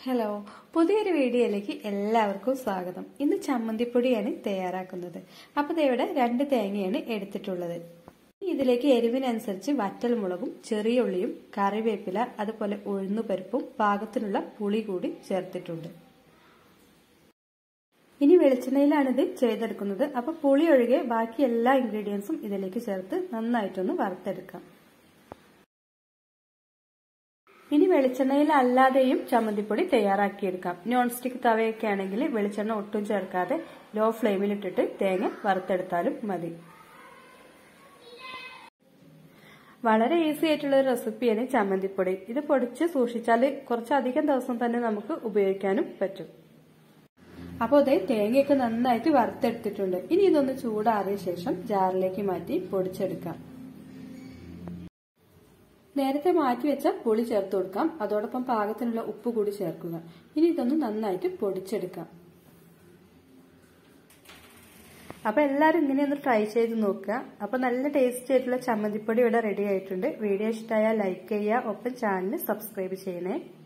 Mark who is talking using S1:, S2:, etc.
S1: Hello, പുതിയൊരു വീഡിയോയിലേക്ക് എല്ലാവർക്കും സ്വാഗതം. ഇന്ന് ചമ്മന്തിപ്പൊടിയാണ് തയ്യാറാക്കുന്നത്. അപ്പോൾ ഇവിടെ 2 തേങ്ങയാണ് എടുത്തിട്ടുള്ളത്. ഇതിലേക്ക് എരിവിനനുസരിച്ച് വറ്റൽമുളകും ചെറിയ ഉള്ളിയും കറിവേപ്പില അതുപോലെ ഉഴുന്നുപരിപ്പും പാകത്തിനുള്ള പുളി കൂടി ചേർത്തിട്ടുണ്ട്. ഇനി വെളിച്ചെണ്ണയിലാണിത് ചെയ്തെടുക്കുന്നത്. അപ്പോൾ പുളി ഒഴികെ ബാക്കി എല്ലാ ഇൻഗ്രീഡിയൻസും ഇതിലേക്ക് ചേർത്ത് നന്നായിട്ടൊന്ന് വറുത്തെടുക്കാം. ഇനി വെളിച്ചെണ്ണയിൽ അല്ലാതെയും ചമ്മന്തിപ്പൊടി തയ്യാറാക്കിയെടുക്കാം. നോൺ സ്റ്റിക്ക് തവയൊക്കെ ആണെങ്കിൽ വെളിച്ചെണ്ണ ഒട്ടും ചേർക്കാതെ ലോ ഫ്ലെയിമിലിട്ടിട്ട് തേങ്ങ വറുത്തെടുത്താലും മതി. വളരെ ഈസി ആയിട്ടുള്ള ഒരു റെസിപ്പിയാണ് ചമ്മന്തിപ്പൊടി. ഇത് പൊടിച്ച് സൂക്ഷിച്ചാൽ കുറച്ചധികം ദിവസം തന്നെ നമുക്ക് ഉപയോഗിക്കാനും പറ്റും. അപ്പോൾ അതേ തേങ്ങയൊക്കെ നന്നായിട്ട് വറുത്തെടുത്തിട്ടുണ്ട്. ഇനി ഇതൊന്ന് ചൂടാറിയ ശേഷം ജാറിലേക്ക് മാറ്റി പൊടിച്ചെടുക്കാം. നേരത്തെ മാറ്റിവെച്ച പുളി ചേർത്ത് കൊടുക്കാം. അതോടൊപ്പം പാകത്തിനുള്ള ഉപ്പ് കൂടി ചേർക്കുക. ഇനി ഇതൊന്ന് നന്നായിട്ട് പൊടിച്ചെടുക്കാം. അപ്പൊ എല്ലാവരും ഇങ്ങനെയൊന്ന് ട്രൈ ചെയ്ത് നോക്കുക. അപ്പൊ നല്ല ടേസ്റ്റി ആയിട്ടുള്ള ചമ്മന്തിപ്പൊടി ഇവിടെ റെഡി ആയിട്ടുണ്ട്. വീഡിയോ ഇഷ്ടമായാൽ ലൈക്ക് ചെയ്യുക, ഒപ്പം ചാനൽ സബ്സ്ക്രൈബ് ചെയ്യണേ.